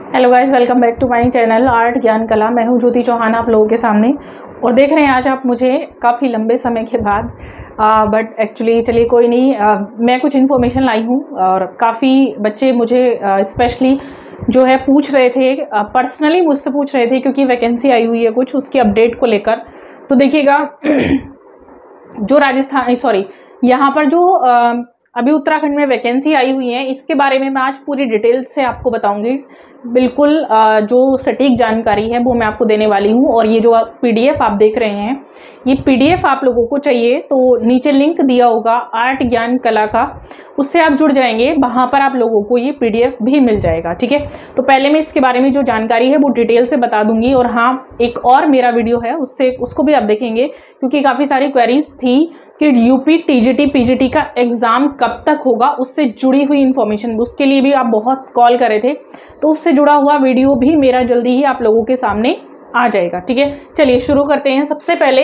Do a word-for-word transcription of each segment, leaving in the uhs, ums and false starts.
Hello guys, welcome back to my channel art ज्ञान कला। मैं हूं ज्योति चौहान आप लोगों के सामने और देख रहे हैं आज आप मुझे काफ़ी लंबे समय के बाद। बट एक्चुअली चलिए कोई नहीं, आ, मैं कुछ इन्फॉर्मेशन लाई हूं और काफ़ी बच्चे मुझे स्पेशली जो है पूछ रहे थे, पर्सनली मुझसे पूछ रहे थे क्योंकि वैकेंसी आई हुई है कुछ उसकी अपडेट को लेकर। तो देखिएगा जो राजस्थान सॉरी यहाँ पर जो आ, अभी उत्तराखंड में वैकेंसी आई हुई है इसके बारे में मैं आज पूरी डिटेल से आपको बताऊंगी। बिल्कुल जो सटीक जानकारी है वो मैं आपको देने वाली हूँ। और ये जो पीडीएफ आप देख रहे हैं ये पीडीएफ आप लोगों को चाहिए तो नीचे लिंक दिया होगा आर्ट ज्ञान कला का, उससे आप जुड़ जाएंगे, वहाँ पर आप लोगों को ये पीडीएफ भी मिल जाएगा। ठीक है, तो पहले मैं इसके बारे में जो जानकारी है वो डिटेल से बता दूंगी। और हाँ, एक और मेरा वीडियो है उससे उसको भी आप देखेंगे क्योंकि काफ़ी सारी क्वेरीज थी कि यूपी टीजीटी पीजीटी का एग्जाम कब तक होगा, उससे जुड़ी हुई इंफॉर्मेशन, उसके लिए भी आप बहुत कॉल करे थे, तो उससे जुड़ा हुआ वीडियो भी मेरा जल्दी ही आप लोगों के सामने आ जाएगा। ठीक है, चलिए शुरू करते हैं। सबसे पहले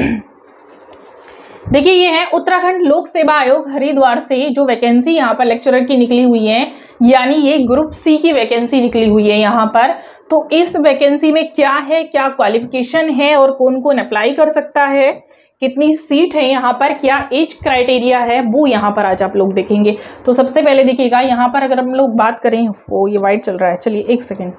देखिए ये है उत्तराखंड लोक सेवा आयोग हरिद्वार से जो वैकेंसी यहाँ पर लेक्चरर की निकली हुई है, यानी ये ग्रुप सी की वैकेंसी निकली हुई है यहाँ पर। तो इस वैकेंसी में क्या है, क्या क्वालिफिकेशन है और कौन कौन अप्लाई कर सकता है, कितनी सीट है यहाँ पर, क्या एज क्राइटेरिया है, वो यहाँ पर आज आप लोग देखेंगे। तो सबसे पहले देखिएगा यहाँ पर अगर हम लोग बात करें, वो ये वाइट चल रहा है, चलिए एक सेकेंड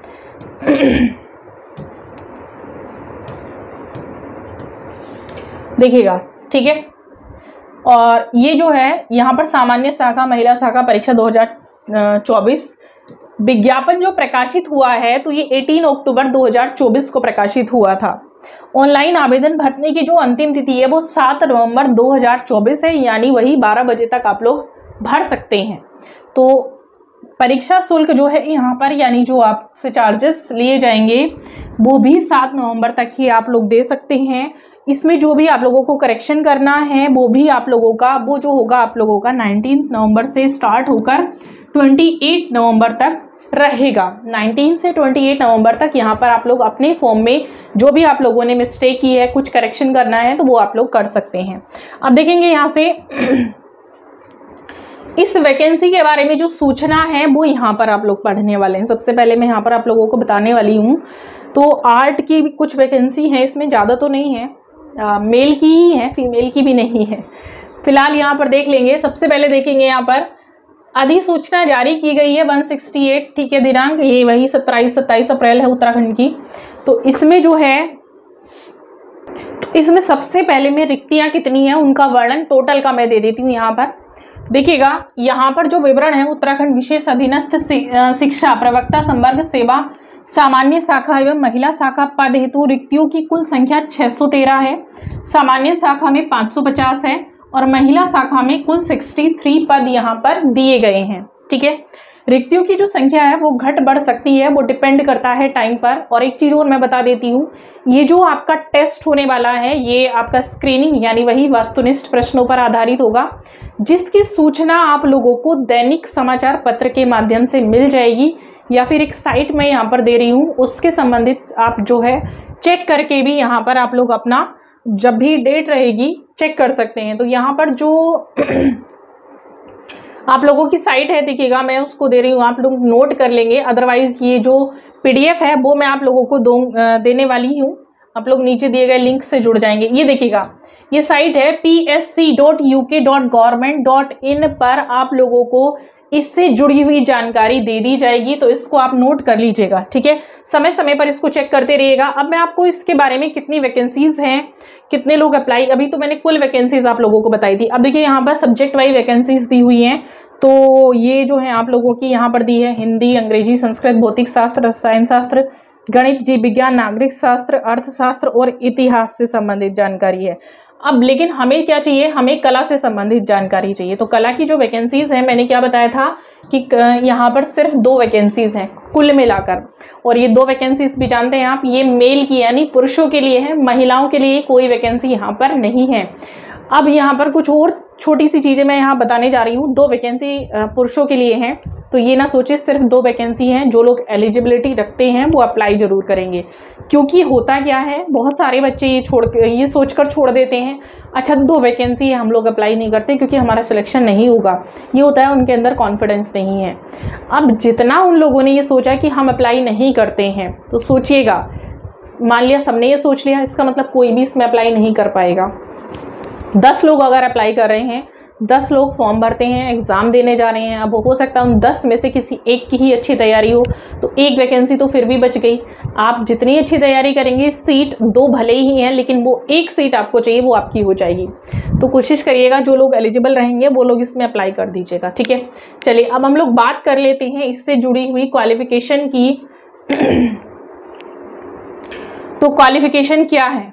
देखिएगा, ठीक है। और ये जो है यहाँ पर सामान्य शाखा महिला शाखा परीक्षा दो हज़ार चौबीस विज्ञापन जो प्रकाशित हुआ है तो ये अठारह अक्टूबर दो हज़ार चौबीस को प्रकाशित हुआ था। ऑनलाइन आवेदन भरने की जो अंतिम तिथि है वो सात नवंबर दो हज़ार चौबीस है, यानी वही बारह बजे तक आप लोग भर सकते हैं। तो परीक्षा शुल्क जो है यहाँ पर, यानी जो आपसे चार्जेस लिए जाएंगे वो भी सात नवंबर तक ही आप लोग दे सकते हैं। इसमें जो भी आप लोगों को करेक्शन करना है वो भी आप लोगों का वो जो होगा आप लोगों का नाइनटीन नवंबर से स्टार्ट होकर अट्ठाईस नवंबर तक रहेगा। उन्नीस से अट्ठाईस नवंबर तक यहाँ पर आप लोग अपने फॉर्म में जो भी आप लोगों ने मिस्टेक की है, कुछ करेक्शन करना है तो वो आप लोग कर सकते हैं। अब देखेंगे यहाँ से इस वैकेंसी के बारे में जो सूचना है वो यहाँ पर आप लोग पढ़ने वाले हैं। सबसे पहले मैं यहाँ पर आप लोगों को बताने वाली हूँ। तो आर्ट की भी कुछ वैकेंसी है, इसमें ज़्यादा तो नहीं है, आ, मेल की ही है, फीमेल की भी नहीं है। फिलहाल यहाँ पर देख लेंगे। सबसे पहले देखेंगे यहाँ पर अधिसूचना जारी की गई है एक सौ अड़सठ, ठीक है, दिनांक ये वही सत्ताईस सत्ताईस अप्रैल है उत्तराखंड की। तो इसमें जो है तो इसमें सबसे पहले में रिक्तियां कितनी हैं उनका वर्णन टोटल का मैं दे देती हूँ। यहाँ पर देखिएगा, यहाँ पर जो विवरण है उत्तराखंड विशेष अधीनस्थ शिक्षा प्रवक्ता संवर्ग सेवा सामान्य शाखा एवं महिला शाखा पद हेतु रिक्तियों की कुल संख्या छह सौ तेरह है। सामान्य शाखा में पाँच सौ पचास है और महिला शाखा में कुल तिरसठ पद यहाँ पर दिए गए हैं। ठीक है, रिक्तियों की जो संख्या है वो घट बढ़ सकती है, वो डिपेंड करता है टाइम पर। और एक चीज़ और मैं बता देती हूँ, ये जो आपका टेस्ट होने वाला है ये आपका स्क्रीनिंग यानी वही वस्तुनिष्ठ प्रश्नों पर आधारित होगा, जिसकी सूचना आप लोगों को दैनिक समाचार पत्र के माध्यम से मिल जाएगी या फिर एक साइट में यहाँ पर दे रही हूँ, उसके संबंधित आप जो है चेक करके भी यहाँ पर आप लोग अपना जब भी डेट रहेगी चेक कर सकते हैं। तो यहाँ पर जो आप लोगों की साइट है देखिएगा, मैं उसको दे रही हूँ, आप लोग नोट कर लेंगे। अदरवाइज ये जो पीडीएफ है वो मैं आप लोगों को दो देने वाली हूँ, आप लोग नीचे दिए गए लिंक से जुड़ जाएंगे। ये देखिएगा, ये साइट है P S C dot U K dot government dot in पर आप लोगों को इससे जुड़ी हुई जानकारी दे दी जाएगी, तो इसको आप नोट कर लीजिएगा। ठीक है, समय समय पर इसको चेक करते रहिएगा। अब मैं आपको इसके बारे में कितनी वैकेंसीज हैं, कितने लोग अप्लाई, अभी तो मैंने कुल वैकेंसीज आप लोगों को बताई थी। अब देखिए यहाँ पर सब्जेक्ट वाइज वैकेंसीज दी हुई हैं। तो ये जो है आप लोगों की यहाँ पर दी है हिंदी, अंग्रेजी, संस्कृत, भौतिक शास्त्र, रसायन शास्त्र, गणित, जीव विज्ञान, नागरिक शास्त्र, अर्थशास्त्र और इतिहास से संबंधित जानकारी है। अब लेकिन हमें क्या चाहिए, हमें कला से संबंधित जानकारी चाहिए। तो कला की जो वैकेंसीज हैं, मैंने क्या बताया था कि यहाँ पर सिर्फ दो वैकेंसीज हैं कुल मिलाकर, और ये दो वैकेंसीज भी जानते हैं आप, ये मेल की यानी पुरुषों के लिए है, महिलाओं के लिए कोई वैकेंसी यहाँ पर नहीं है। अब यहाँ पर कुछ और छोटी सी चीज़ें मैं यहाँ बताने जा रही हूँ। दो वैकेंसी पुरुषों के लिए हैं, तो ये ना सोचे सिर्फ दो वैकेंसी हैं। जो लोग एलिजिबिलिटी रखते हैं वो अप्लाई जरूर करेंगे, क्योंकि होता क्या है, बहुत सारे बच्चे ये छोड़ ये सोचकर छोड़ देते हैं, अच्छा दो वैकेंसी है हम लोग अप्लाई नहीं करते क्योंकि हमारा सिलेक्शन नहीं होगा। ये होता है उनके अंदर कॉन्फिडेंस नहीं है। अब जितना उन लोगों ने ये सोचा कि हम अप्लाई नहीं करते हैं, तो सोचिएगा, मान लिया सबने ये सोच लिया, इसका मतलब कोई भी इसमें अप्लाई नहीं कर पाएगा। दस लोग अगर अप्लाई कर रहे हैं, दस लोग फॉर्म भरते हैं, एग्ज़ाम देने जा रहे हैं, अब हो सकता है उन दस में से किसी एक की ही अच्छी तैयारी हो, तो एक वैकेंसी तो फिर भी बच गई। आप जितनी अच्छी तैयारी करेंगे, सीट दो भले ही हैं लेकिन वो एक सीट आपको चाहिए, वो आपकी हो जाएगी। तो कोशिश करिएगा जो लोग एलिजिबल रहेंगे वो लोग इसमें अप्लाई कर दीजिएगा, ठीक है। चलिए अब हम लोग बात कर लेते हैं इससे जुड़ी हुई क्वालिफिकेशन की। तो क्वालिफिकेशन क्या है?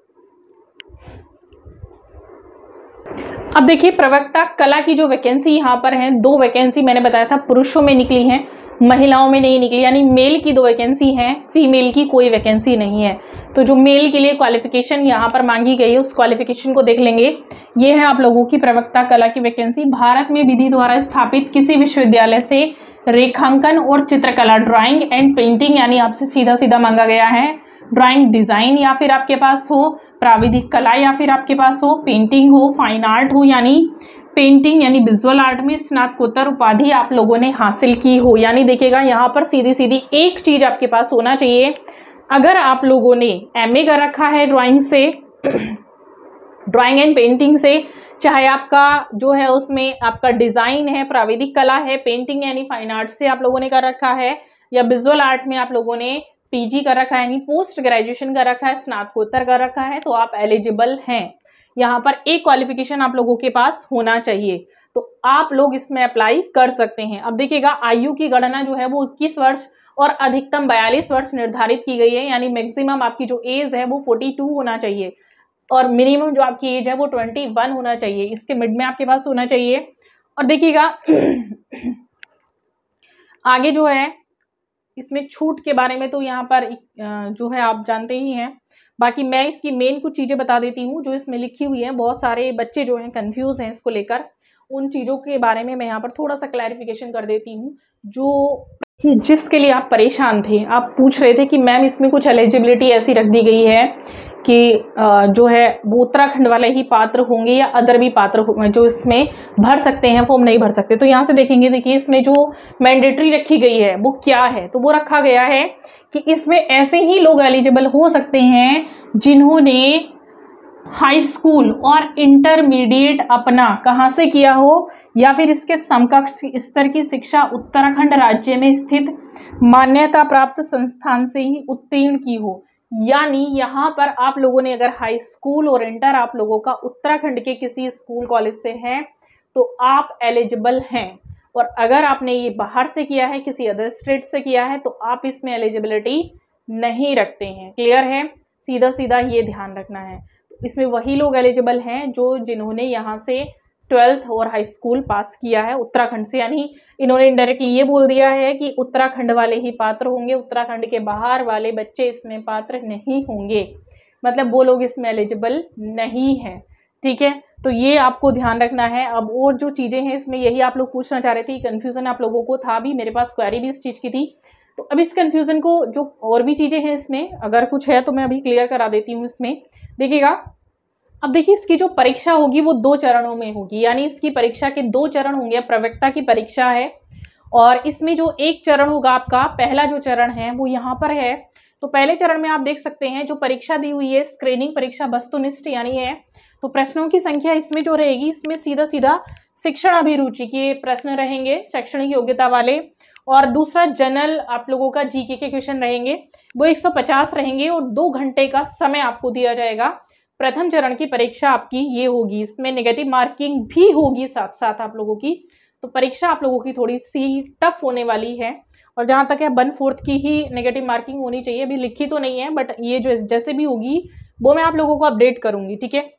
अब देखिए, प्रवक्ता कला की जो वैकेंसी यहाँ पर है, दो वैकेंसी मैंने बताया था पुरुषों में निकली हैं, महिलाओं में नहीं निकली, यानी मेल की दो वैकेंसी हैं, फीमेल की कोई वैकेंसी नहीं है। तो जो मेल के लिए क्वालिफिकेशन यहाँ पर मांगी गई है उस क्वालिफिकेशन को देख लेंगे। ये है आप लोगों की प्रवक्ता कला की वैकेंसी। भारत में विधि द्वारा स्थापित किसी विश्वविद्यालय से रेखांकन और चित्रकला, ड्राइंग एंड पेंटिंग, यानी आपसे सीधा सीधा मांगा गया है ड्राइंग डिजाइन, या फिर आपके पास हो प्राविधिक कला, या फिर आपके पास हो पेंटिंग हो, फाइन आर्ट हो, यानी पेंटिंग यानी विजुअल आर्ट में स्नातकोत्तर उपाधि आप लोगों ने हासिल की हो। यानी देखिएगा यहाँ पर सीधी सीधी एक चीज आपके पास होना चाहिए। अगर आप लोगों ने एमए कर रखा है ड्राइंग से, ड्राइंग एंड पेंटिंग से, चाहे आपका जो है उसमें आपका डिजाइन है, प्राविधिक कला है, पेंटिंग यानी फाइन आर्ट से आप लोगों ने कर रखा है, या विजुअल आर्ट में आप लोगों ने पीजी कर रखा है यानी पोस्ट ग्रेजुएशन कर रखा है, स्नातकोत्तर कर रखा है, तो आप एलिजिबल हैं। यहाँ पर एक क्वालिफिकेशन आप लोगों के पास होना चाहिए, तो आप लोग इसमें अप्लाई कर सकते हैं। अब देखिएगा, आयु की गणना जो है वो इक्कीस वर्ष और अधिकतम बयालीस वर्ष निर्धारित की गई है, यानी मैक्सिमम आपकी जो एज है वो बयालीस होना चाहिए और मिनिमम जो आपकी एज है वो इक्कीस होना चाहिए। इसके मिड में आपके पास होना चाहिए। और देखिएगा आगे जो है इसमें छूट के बारे में तो यहाँ पर जो है आप जानते ही हैं, बाकी मैं इसकी मेन कुछ चीज़ें बता देती हूँ जो इसमें लिखी हुई है। बहुत सारे बच्चे जो हैं कंफ्यूज हैं इसको लेकर, उन चीज़ों के बारे में मैं यहाँ पर थोड़ा सा क्लैरिफिकेशन कर देती हूँ। जो जिसके लिए आप परेशान थे, आप पूछ रहे थे कि मैम इसमें कुछ एलिजिबिलिटी ऐसी रख दी गई है कि जो है वो उत्तराखंड वाले ही पात्र होंगे या अदर भी पात्र जो इसमें भर सकते हैं, फॉर्म नहीं भर सकते। तो यहाँ से देखेंगे, देखिए इसमें जो मैंडेटरी रखी गई है वो क्या है, तो वो रखा गया है कि इसमें ऐसे ही लोग एलिजिबल हो सकते हैं जिन्होंने हाई स्कूल और इंटरमीडिएट अपना कहाँ से किया हो, या फिर इसके समकक्ष स्तर की शिक्षा उत्तराखंड राज्य में स्थित मान्यता प्राप्त संस्थान से ही उत्तीर्ण की हो। यानी यहाँ पर आप लोगों ने अगर हाई स्कूल और इंटर आप लोगों का उत्तराखंड के किसी स्कूल कॉलेज से है तो आप एलिजिबल हैं, और अगर आपने ये बाहर से किया है, किसी अदर स्टेट से किया है, तो आप इसमें एलिजिबिलिटी नहीं रखते हैं। क्लियर है? सीधा सीधा ये ध्यान रखना है। इसमें वही लोग एलिजिबल हैं जो जिन्होंने यहाँ से ट्वेल्थ और हाई स्कूल पास किया है उत्तराखंड से, यानी इन्होंने इनडायरेक्टली ये बोल दिया है कि उत्तराखंड वाले ही पात्र होंगे, उत्तराखंड के बाहर वाले बच्चे इसमें पात्र नहीं होंगे, मतलब वो लोग इसमें एलिजिबल नहीं हैं। ठीक है, तो ये आपको ध्यान रखना है। अब और जो चीज़ें हैं इसमें, यही आप लोग पूछना चाह रहे थे, कन्फ्यूज़न आप लोगों को था भी, मेरे पास क्वेरी भी इस चीज़ की थी। तो अब इस कन्फ्यूज़न को, जो और भी चीज़ें हैं इसमें अगर कुछ है तो मैं अभी क्लियर करा देती हूँ। इसमें देखिएगा, अब देखिए इसकी जो परीक्षा होगी वो दो चरणों में होगी, यानी इसकी परीक्षा के दो चरण होंगे। प्रवक्ता की परीक्षा है और इसमें जो एक चरण होगा आपका, पहला जो चरण है वो यहाँ पर है। तो पहले चरण में आप देख सकते हैं जो परीक्षा दी हुई है, स्क्रीनिंग परीक्षा वस्तुनिष्ठ यानी है। तो प्रश्नों की संख्या इसमें जो रहेगी, इसमें सीधा सीधा शिक्षण अभिरुचि के प्रश्न रहेंगे, शैक्षणिक योग्यता वाले, और दूसरा जनरल आप लोगों का जीके के क्वेश्चन रहेंगे, वो एक सौ पचास रहेंगे और दो घंटे का समय आपको दिया जाएगा। प्रथम चरण की परीक्षा आपकी ये होगी, इसमें नेगेटिव मार्किंग भी होगी साथ साथ आप लोगों की। तो परीक्षा आप लोगों की थोड़ी सी टफ होने वाली है, और जहाँ तक है वन फोर्थ की ही नेगेटिव मार्किंग होनी चाहिए। अभी लिखी तो नहीं है, बट ये जो जैसे भी होगी वो मैं आप लोगों को अपडेट करूंगी। ठीक है,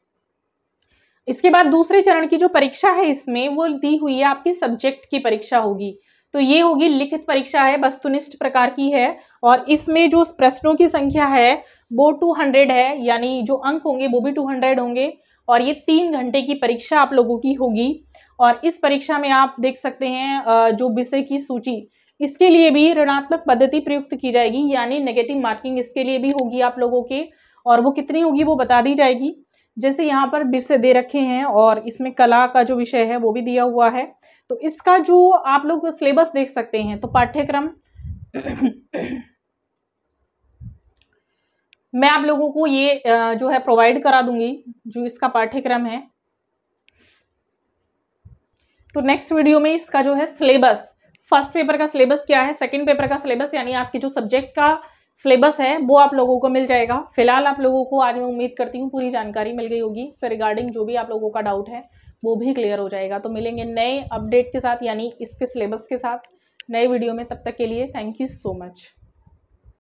इसके बाद दूसरे चरण की जो परीक्षा है इसमें वो दी हुई है आपकी सब्जेक्ट की परीक्षा होगी। तो ये होगी लिखित परीक्षा है, वस्तुनिष्ठ प्रकार की है, और इसमें जो प्रश्नों की संख्या है वो दो सौ है, यानी जो अंक होंगे वो भी दो सौ होंगे, और ये तीन घंटे की परीक्षा आप लोगों की होगी। और इस परीक्षा में आप देख सकते हैं जो विषय की सूची, इसके लिए भी ऋणात्मक पद्धति प्रयुक्त की जाएगी, यानी नेगेटिव मार्किंग इसके लिए भी होगी आप लोगों के, और वो कितनी होगी वो बता दी जाएगी। जैसे यहाँ पर विषय दे रखे हैं और इसमें कला का जो विषय है वो भी दिया हुआ है। तो इसका जो आप लोग सिलेबस देख सकते हैं, तो पाठ्यक्रम मैं आप लोगों को ये जो है प्रोवाइड करा दूंगी, जो इसका पाठ्यक्रम है। तो नेक्स्ट वीडियो में इसका जो है सिलेबस, फर्स्ट पेपर का सिलेबस क्या है, सेकंड पेपर का सिलेबस, यानी आपके जो सब्जेक्ट का सिलेबस है वो आप लोगों को मिल जाएगा। फिलहाल आप लोगों को आज मैं उम्मीद करती हूँ पूरी जानकारी मिल गई होगी। इससे रिगार्डिंग जो भी आप लोगों का डाउट है वो भी क्लियर हो जाएगा। तो मिलेंगे नए अपडेट के साथ, यानी इसके सिलेबस के साथ नए वीडियो में। तब तक के लिए थैंक यू सो मच।